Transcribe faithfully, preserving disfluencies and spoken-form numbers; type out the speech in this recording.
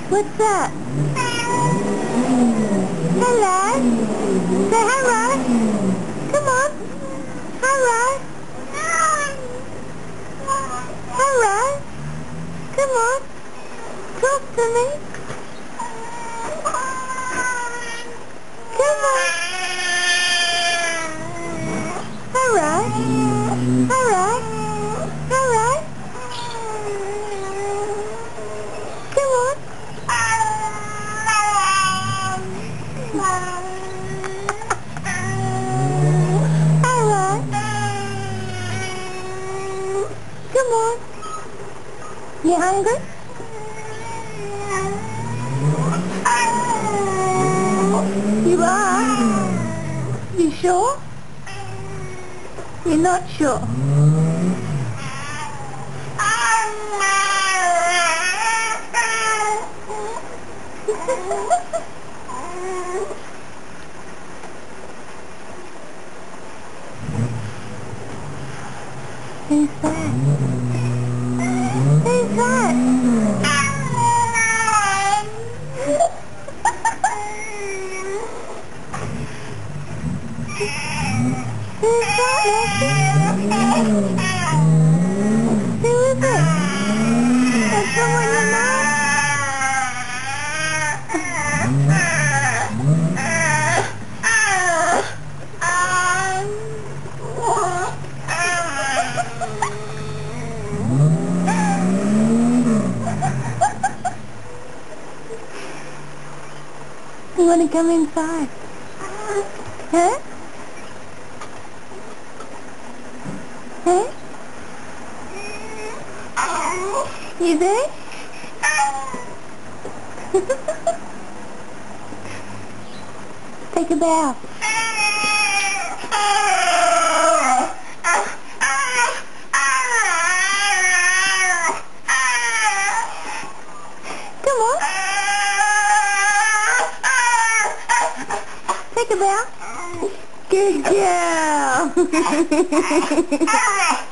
What's that? Hello? Say hello. Come on. Hello. Hello. Come on. Talk to me. Come on. Hello. Hello. Hello. Come on. Hello. Come on. You hungry? You are? You sure? You're not sure? Who's that? Who's that? Who's that, Lassie? Who is it? Is someone you know? You want to come inside? Huh? Huh? You there? Take a bow. Come on. Take a bow. Good girl.